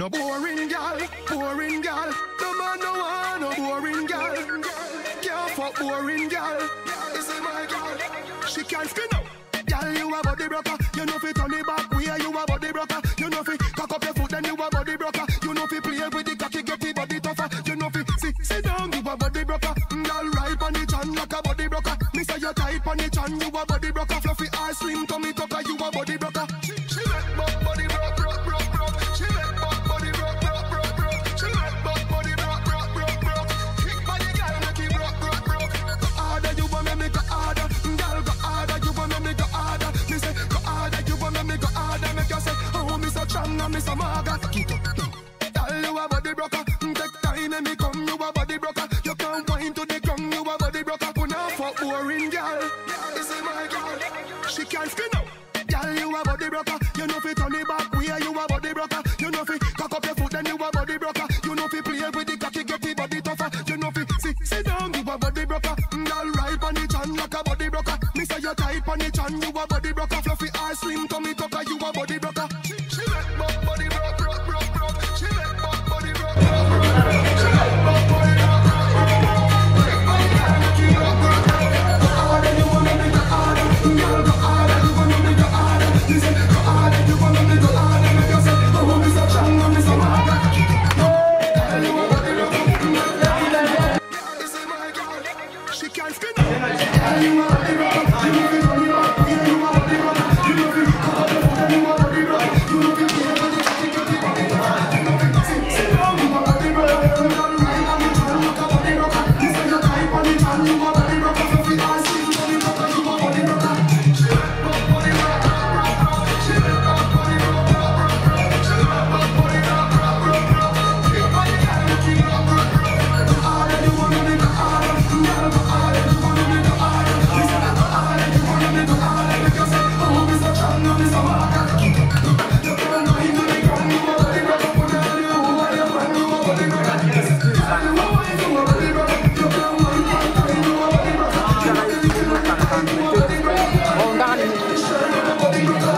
no boring gal, boring gal. No man no want no boring gal. Can't fuck boring gal. This is my gal. She can't skin out. Gal, you a body broker. You know fi turn it back where you a body broker. You know fi cock up your foot then you a body broker. You know fi play with the cocky get the body tougher. You know fi sit down you a body broker. Gal right on the chan like a body broker. Me say you tight on the chan you a body broker. Fluffy ass slim tummy tucker you a body broker. She make body broke. She make body broke. She make body broke. Kick body gal make it broke. Go harder you want me go harder. Gal go harder you want me go harder. Me say go harder you want me go harder. Make you say oh me so strong and me so maga. Keep up. Gal you a body broker. Take time and me come you a body broker. You can't wind to the ground you a body broker. Put now for boring gal. This is my gal. She can't skin out. Gal you a body broker. You know fi turn it back where you a body broker. You know fi cock up your foot then you a body broker. You know fi play with the cocky get the body tougher. You know fi sit down you a body broker. Gal right on the chan like a body broker. Me say you tight on the chan you a body broker. Fluffy ass slim tummy tucker you a body broker. She make body broke. She make body broke. She make body broke. Harder you want me to go harder. Gal go harder you want me to go harder. You say go harder you want me to go harder. Make you say oh me so strong and me so maga. Gal you a body broker. This is my gal. She can't skin out. Gal you a body broker. You know fi turn it back. Yeah you a body broker. You know fi cock up your foot and you a body broker. You know fi play with the cocky get the body tougher. You know fi sit down you a body broker. You know right on the chan like a body broker. You say you tight on the chan you a body broker. Fluffy ass slim tummy tucker you a body broker. She make body broke. She make body broke. She make body broke. Kick body gal make it broke. Go harder you want me go harder. Gal go harder you want me go harder. You say go harder you want me go harder. Make you say oh me so strong and me so maga. You can't go into the ground you a body broker. Put down you who are your man you a body broker. You a wife you a body broker. You can't wind one time you a body broker. You a little time you a body broker. Sure you a body broker.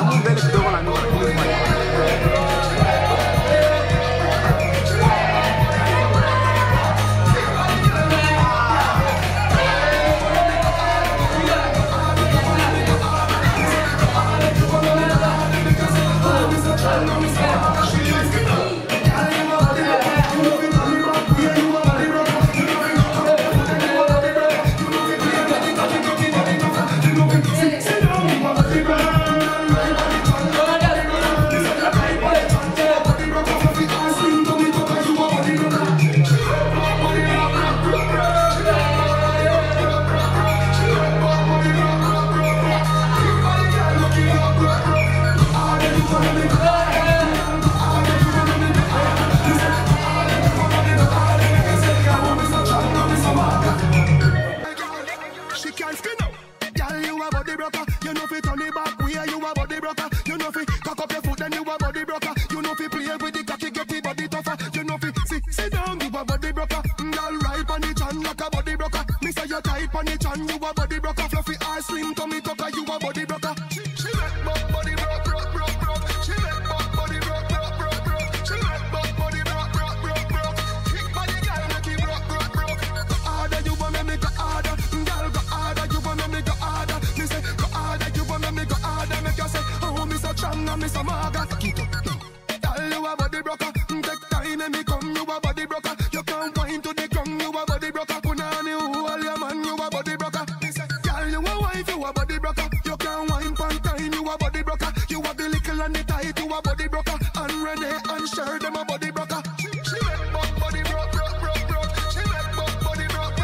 She can't skin out. Gal, you a body broker. You know fi turn it back where you a body broker. You know fi cock up your foot then you a body broker. You know fi play with the cocky get the body tougher. You know fi sit down you a body broker. Gal right on the chan like a body broker. Me say you tight on the chan you a body broker. Fluffy ass slim tummy tucker you a body broker. She make body broke. She make body broke. She make body broke. Kick body gal make it broke. Go harder you want me go harder. Gal go harder you want me go harder. Me say go harder you want me go harder. Make you say oh me so strong and me so maga. Keep up. Gal you a body broker. Take time and me come you a body broker. You can't wind to the ground you a body broker. Punani who all your man you a body broker. Me say gal you a wife you a body broker. You can't wind pan time you a body broker. You a the little and the tight you a body broker. And Renee and Sher them a body broker. She make body broke. She make body broke.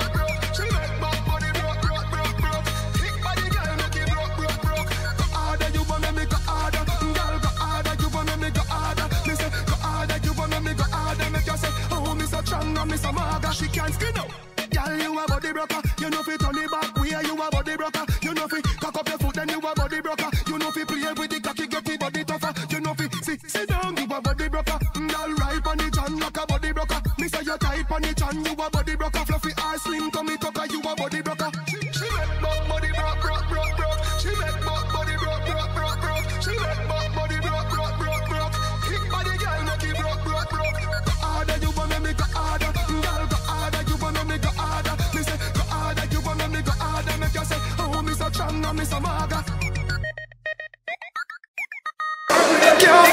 She make body broke. Kick body gal make it broke. Go harder you want me go harder. Gal go harder you want me go harder. Me say go harder you want me go harder. Make you say oh me so strong and me so maga. She can't skin out. Gal you a body broker. You know fi turn it back where you a body broker. You know fi cock up your foot then you a body broker. You know fi play with the cocky get the body tougher. You know fi sit down you a body broker. Gal right on the chan like a body broker. Me say you tight on the chan you a body broker. Fluffy ass slim tummy tucker you a body broker. She make body broke. She make body broke. She make body broke. Kick body gal make it broke.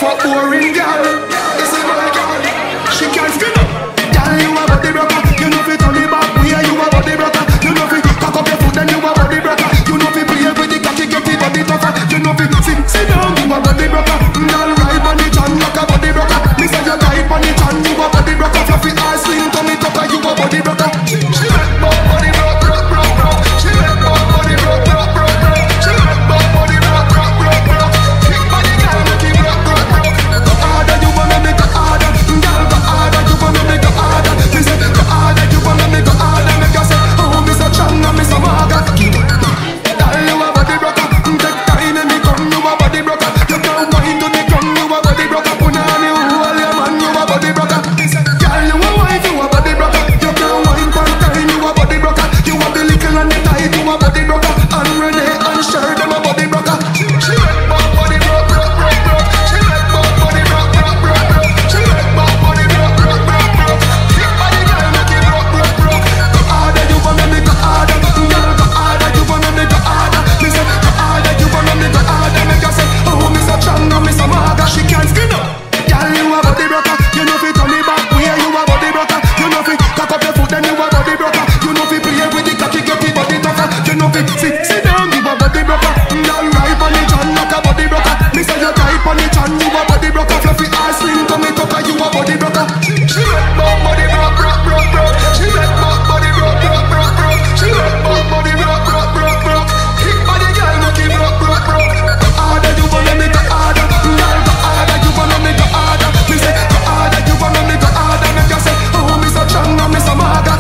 fuck boring girl. This is my girl. She can't spin up. Girl, you a body broker. You know fi turn it back. We are you a body broker. You know fi cock up your foot then you a body broker. You know fi play with the cocky get the body tougher. You know fi sit down you a body broker. Girl, ride on the chan like a body broker. Me say you tight on the chan you a body broker. Fluffy ass slim tummy tucker you a body broker. She make my body broke. She make my body broke. She make my body broke. Kick body girl make it broke. Go harder you wanna make it harder. Girl go harder you wanna make it harder. Me say go harder you wanna make it harder. Make you say oh me so strong and me so maga. Girl you a body broker. Take time and me come you a body broker. You can't wind to the ground you a body broker. Put on the whole your man you a body broker. Girl you a wife you a body broker. You can't wind for time you a body broker. You a the little and the tight you a body broker. And Renee and Cher them a body broker. She make my body broke. She make my body broke. She make my body broke. Kick body girl make it broke. Go harder you wanna make it harder. Girl go harder you wanna make it harder. Me say go harder you wanna make it harder. Make you say oh me so strong and me so maga. She can't skin up. Girl you a body broker. You know fi turn it back. Where you a body broker. You know fi cock up your foot then you a body broker. You know fi play with the cocky get the body tougher. You know fi sit down you a body broker. Girl ride on the chan like a body broker. Me say you tight on the chan you a body broker. Fluffy ass slim tummy tucker you a body broker. She make my body broke. She make my body broke. She make my body broke. Kick body girl make it broke. Go harder you wanna make it harder. Girl go harder you wanna make it harder. Me say go harder you wanna make it harder. Make you say oh me so strong and me so maga.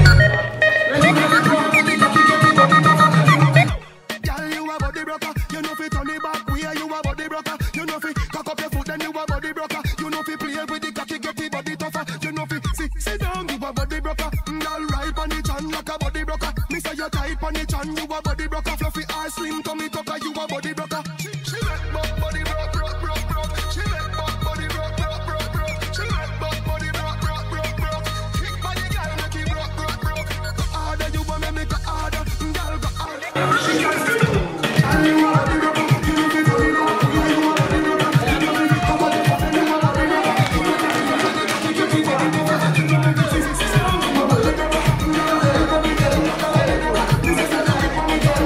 Girl you a body broker. You know fi turn it back. We are you a body broker. You know fi cock up your foot then you a body broker. You know fi play with the cocky get the body tougher. You know fi sit down you a body broker. Girl ride on the chan like a body broker. Me say you tight on the chan you a body broker. Fluffy ass slim tummy tucker you a body broker. She make my body broke. She make my body broke. She make my body broke. Kick body girl make it broke. Go harder you wanna make it harder. Girl go harder. She can't spin up. Girl you a body broker. You know fi turn it up. You a body broker. You know fi cock up your foot then you a body broker. You know fi play with the cocky get the body tougher. You know fi sit down you a body broker. Girl ride on the chan like a body broker. Me say you tight on the chan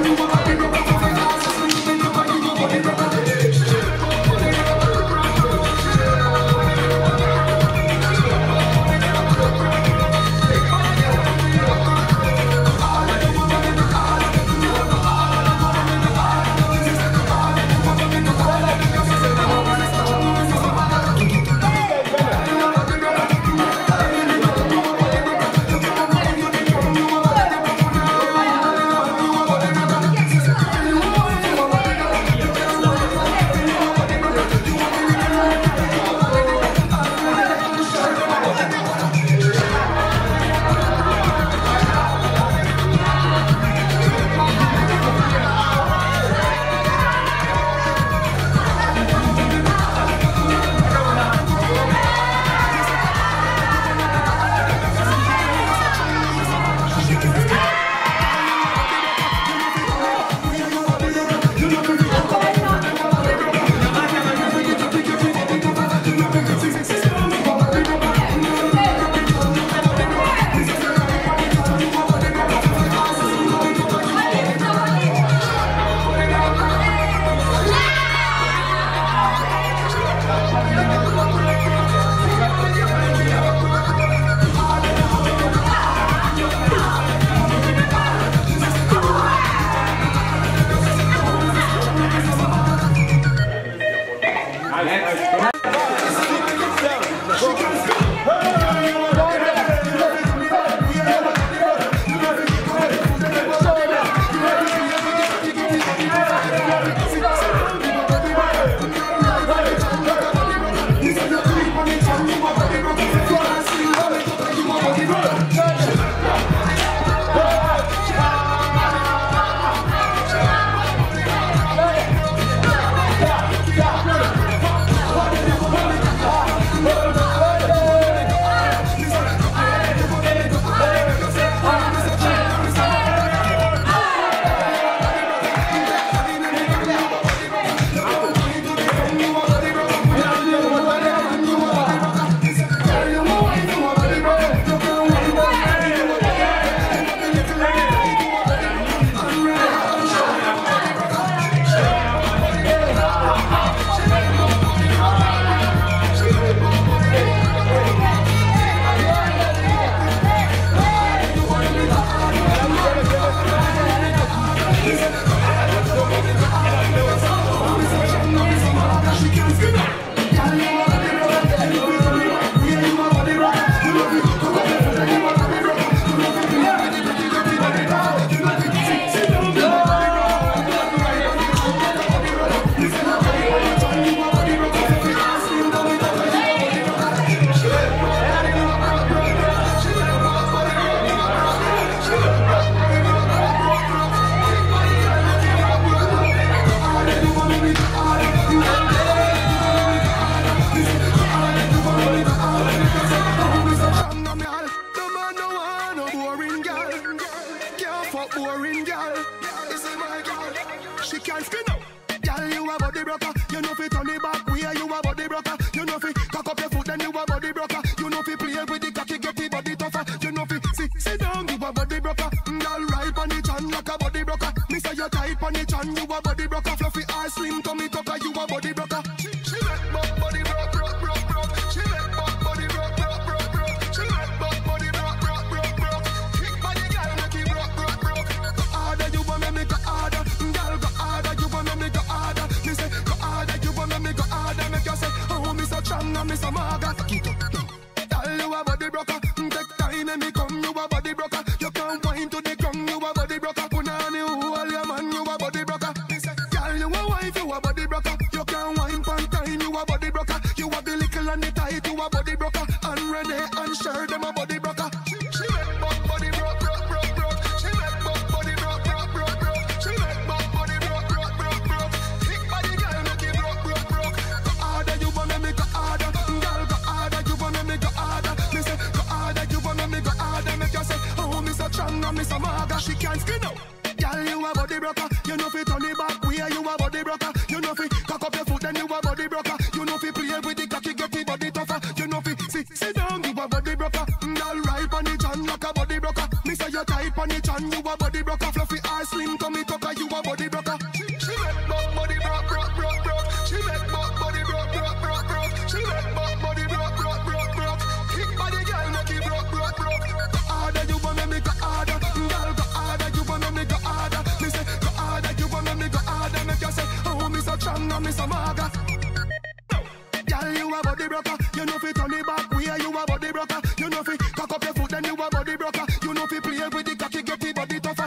boring girl. This is my girl. She can't skin out. Girl, you a body broker. You know fi turn it back where you a body broker. You know fi cock up your foot then you a body broker. You know fi play with the cocky get the body tougher. You know fi sit down you a body broker. Girl, right on the chan like a body broker. Me say you tight on the chan you a body broker. Fluffy ass slim tummy tucker you a body broker. She make body broke. She make body broke. She make body broke. Kick body girl make it broke. Go harder you want me go harder. Girl go harder you want me go harder. Me say go harder you want me go harder. Make you say oh me so strong and me so maga. Get up now. Girl you a body broker. Take time and me come you a body broker. You can't wind to the ground you a body broker. Punani all your man you a body broker. Me say girl you a wife you a body broker. You can't wine pan time you a body broker. You a the little and the tight you a body broker. And Renee and Cher them a body broker. She make body broke. She make body broke. She make body broke. Kick body girl make it broke. Go harder you want me go harder. Girl go harder you want me go harder. Me say go harder you want me go harder. Make you say oh me so strong and me so maga. She can't skin out. Girl you a body broker. You know fi turn it back where you a body broker. You know fi cock up your foot then you a body broker. You know fi play with the cocky get the body tougher. You know fi sit down you a body broker. Girl right on the chan like a body broker. Me say you tight on the chan you a body broker. Fluffy ass slim tummy tucker you a body broker. She make body broke. She make body broke. She make body broke. Kick body girl make it broke. Go harder you want me go harder. Girl go harder you want me go harder. Me say go harder you want me go harder. Make you say oh me so strong and me so maga. Girl you a body broker. You know fi turn it back where you a body broker. You know fi cock up your foot then you a body broker. You know fi play with the cocky get the body tougher.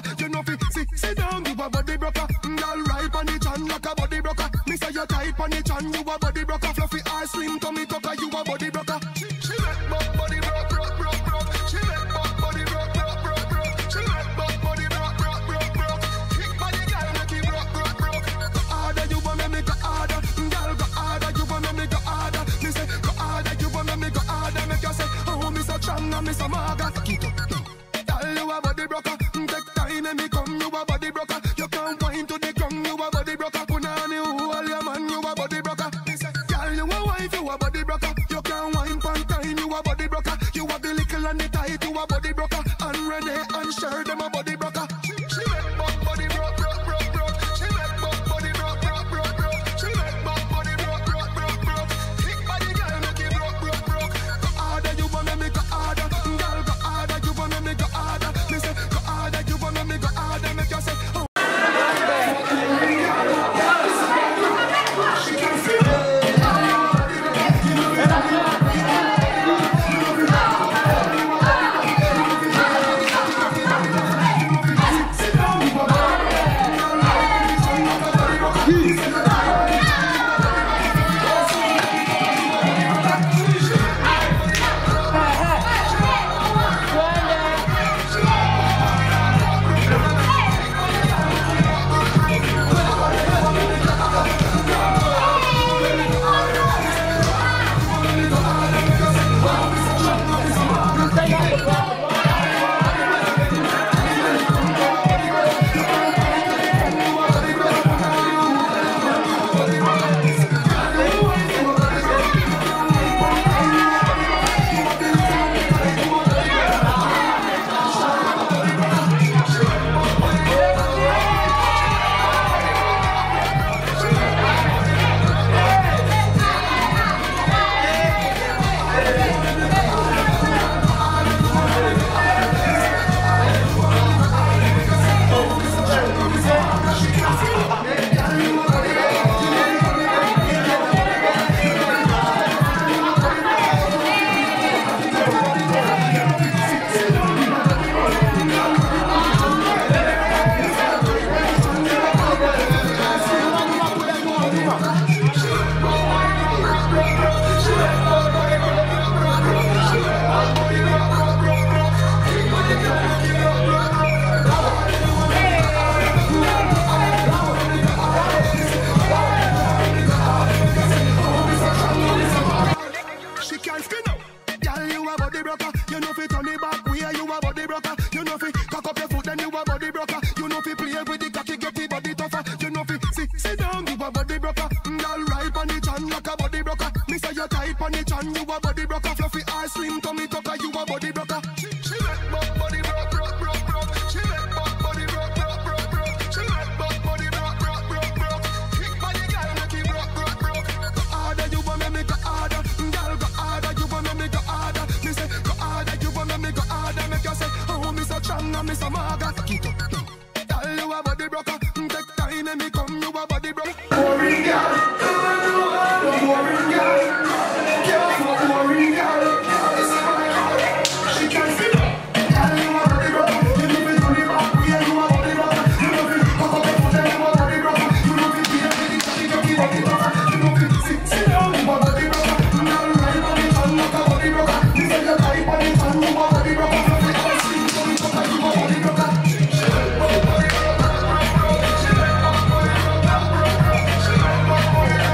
You know fi play with the cocky, get the body tougher. You know fi sit down, you a body broker. Girl right on the chan like a body broker. Me say you tight on the chan, you a body broker. Fluffy or slim tummy tucker, you a body broker. She make body broke. She make body broke. She make body broke. Kick body girl, make it broke. Go harder, you wanna make it harder. Girl go harder, you wanna make it harder. Me say go harder, you wanna make it harder. Make you say, oh me so strong and me so maga. Get up, girl you a body broker. Take time and me come, you a body broker. Boring girl, boring girl, girl for boring girl. She can't fit up. Girl you a body broker. You know fi turn it back, yeah you a body broker. You know fi cock up your foot and you a body broker. You know fi play with the cocky, get the body tougher. You know fi sit down, you a body broker. Girl right on the chan like a body broker. Me say you tight on the chan, you a body broker. Fluffy or slim tummy tucker, you a body broker. She make body broker. She make body broker. She make body broker.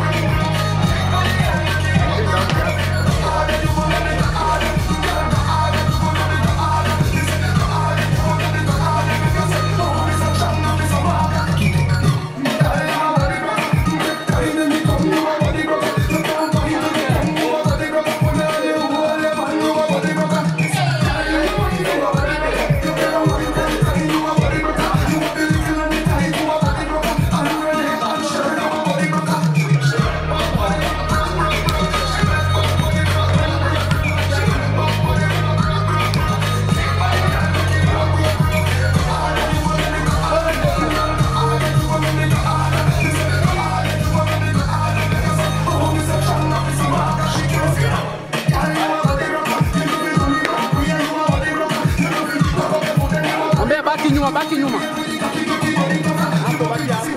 Baki nyuma. Hapo baki hapo.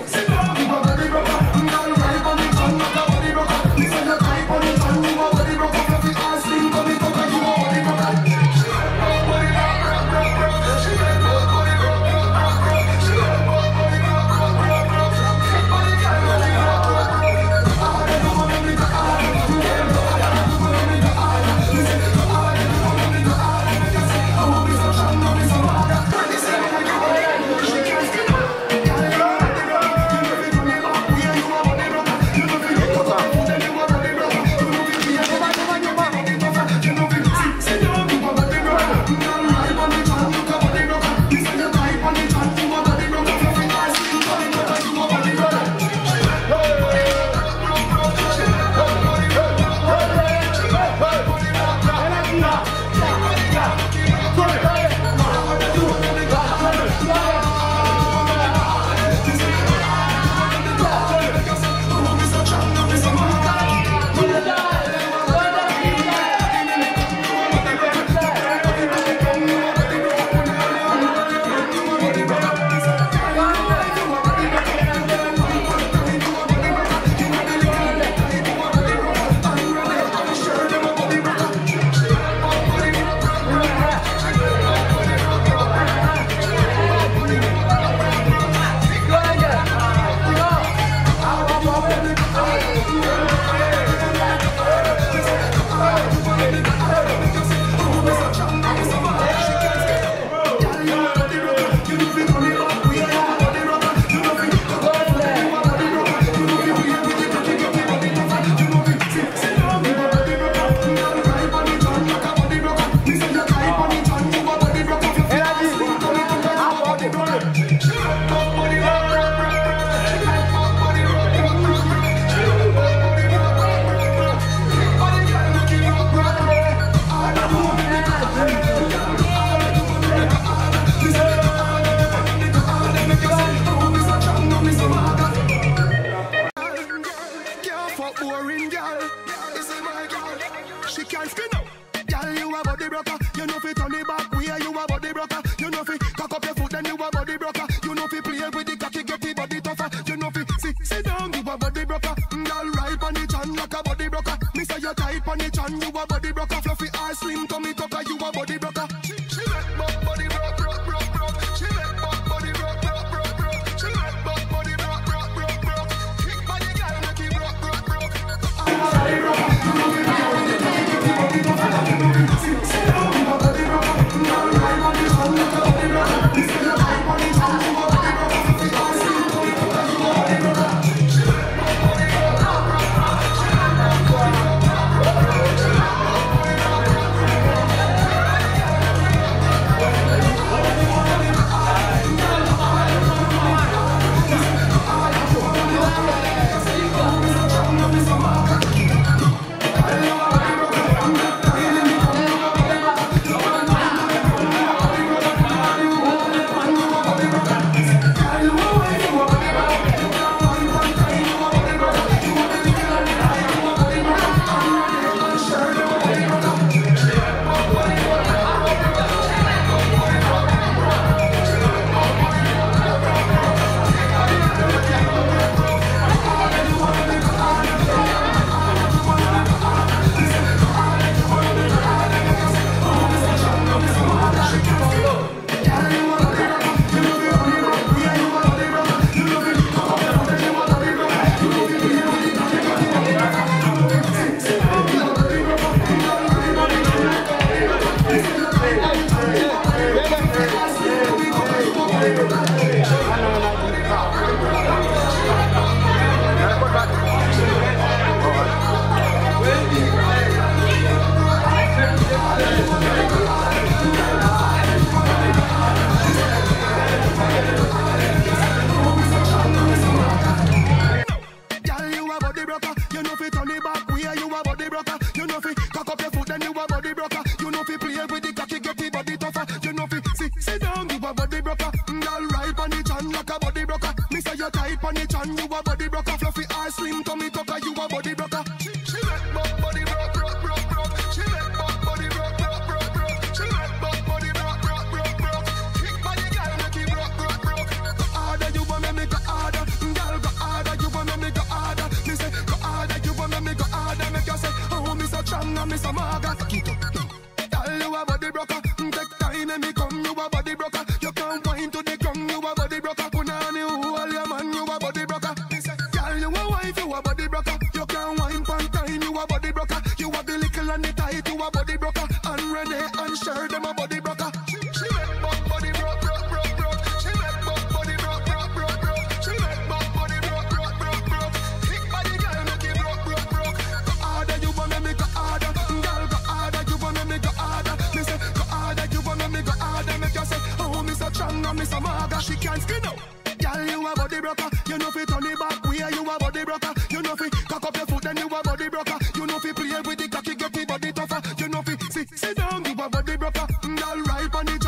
Sit down, some maga, she can't skin out. Girl, you a body broker. You know fi turn it back where you a body broker. You know fi cock up your foot then you a body broker. You know fi play with the cocky, get the body tougher. You know fi sit down, you a body broker. All right on the